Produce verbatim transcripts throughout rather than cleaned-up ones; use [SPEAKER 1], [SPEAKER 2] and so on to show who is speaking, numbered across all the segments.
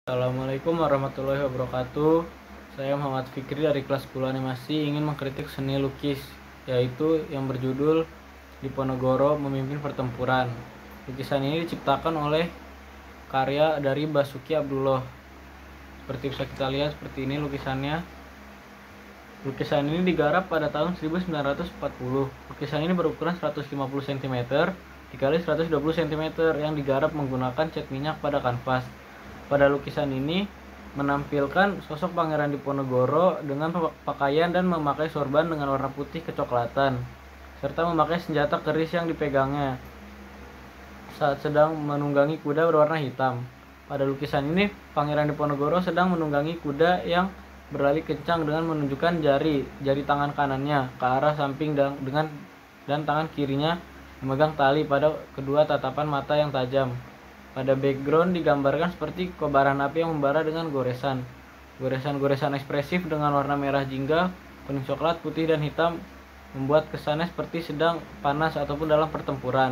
[SPEAKER 1] Assalamualaikum warahmatullahi wabarakatuh. Saya Muhammad Fikri dari kelas sepuluh animasi ingin mengkritik seni lukis, yaitu yang berjudul Diponegoro Memimpin Pertempuran. Lukisan ini diciptakan oleh karya dari Basuki Abdullah. Seperti bisa kita lihat seperti ini lukisannya. Lukisan ini digarap pada tahun seribu sembilan ratus empat puluh. Lukisan ini berukuran seratus lima puluh sentimeter dikali seratus dua puluh sentimeter yang digarap menggunakan cat minyak pada kanvas. Pada lukisan ini menampilkan sosok Pangeran Diponegoro dengan pakaian dan memakai sorban dengan warna putih kecoklatan, serta memakai senjata keris yang dipegangnya saat sedang menunggangi kuda berwarna hitam. Pada lukisan ini, Pangeran Diponegoro sedang menunggangi kuda yang berlari kencang dengan menunjukkan jari jari tangan kanannya ke arah samping dan dengan dan tangan kirinya memegang tali pada kedua tatapan mata yang tajam. Pada background digambarkan seperti kobaran api yang membara dengan goresan. Goresan-goresan ekspresif dengan warna merah jingga, kuning coklat, putih, dan hitam membuat kesannya seperti sedang panas ataupun dalam pertempuran.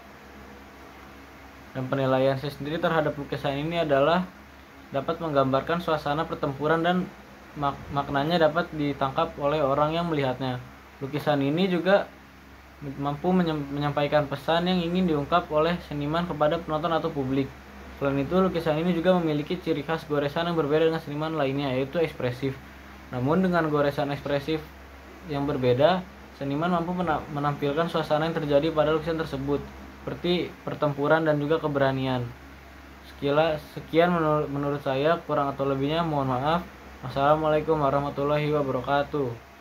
[SPEAKER 1] Dan penilaian saya sendiri terhadap lukisan ini adalah dapat menggambarkan suasana pertempuran dan mak maknanya dapat ditangkap oleh orang yang melihatnya. Lukisan ini juga mampu menyampaikan pesan yang ingin diungkap oleh seniman kepada penonton atau publik. Selain itu, lukisan ini juga memiliki ciri khas goresan yang berbeda dengan seniman lainnya, yaitu ekspresif. Namun dengan goresan ekspresif yang berbeda, seniman mampu menampilkan suasana yang terjadi pada lukisan tersebut, seperti pertempuran dan juga keberanian. Sekila, sekian menurut, menurut saya, kurang atau lebihnya mohon maaf. Wassalamualaikum warahmatullahi wabarakatuh.